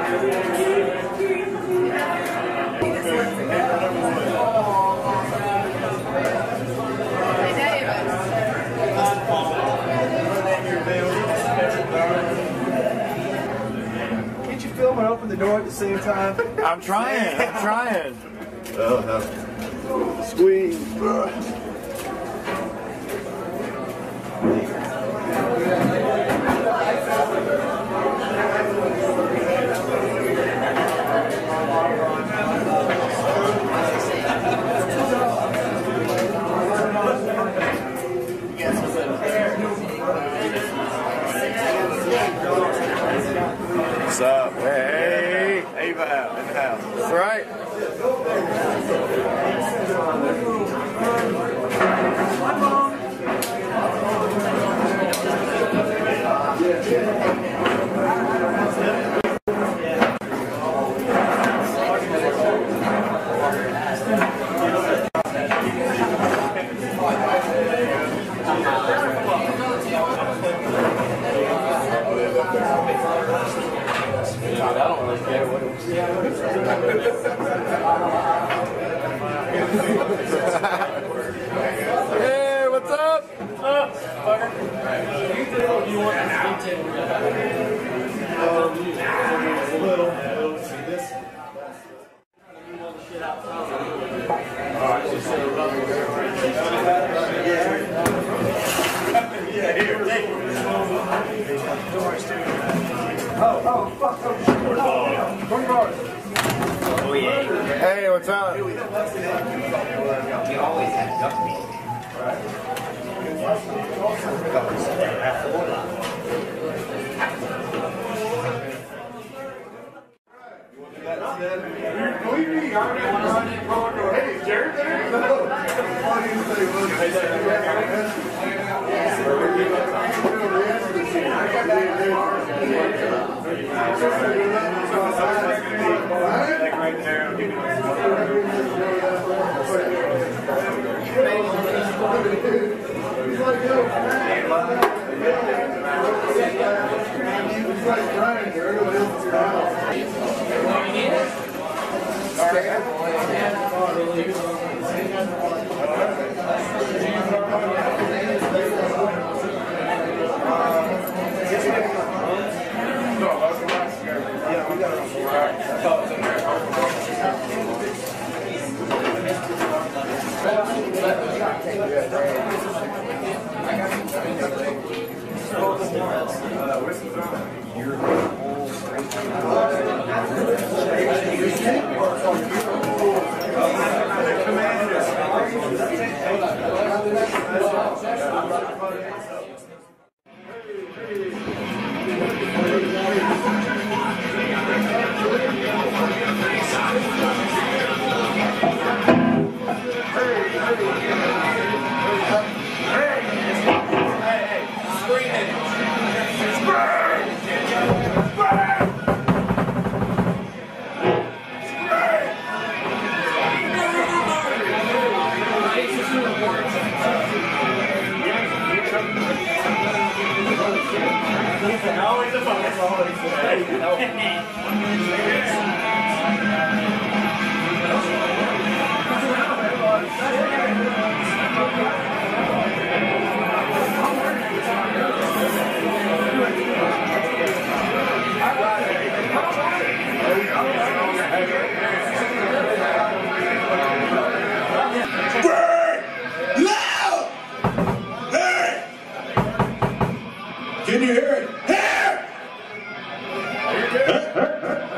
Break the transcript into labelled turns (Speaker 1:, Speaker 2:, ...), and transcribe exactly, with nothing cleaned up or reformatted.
Speaker 1: Can't you film and open the door at the same time?
Speaker 2: I'm trying. I'm trying.
Speaker 1: Oh, no. Squeeze.
Speaker 2: What's up? Hey, A V O W in the house. That's right.
Speaker 3: I don't really care what it was.
Speaker 2: Hey, what's up?
Speaker 3: What's up, fucker? You want this big table? Um, a little. See this? You want the shit outside? Alright, just set it up. Yeah, here, take it.
Speaker 1: Oh, oh, fuck, oh, shit. One guard.
Speaker 2: Oh, yeah. Hey, what's up?
Speaker 4: We always have duck meat.
Speaker 1: Hey, is Jared there? No.
Speaker 5: Can you hear it? Here!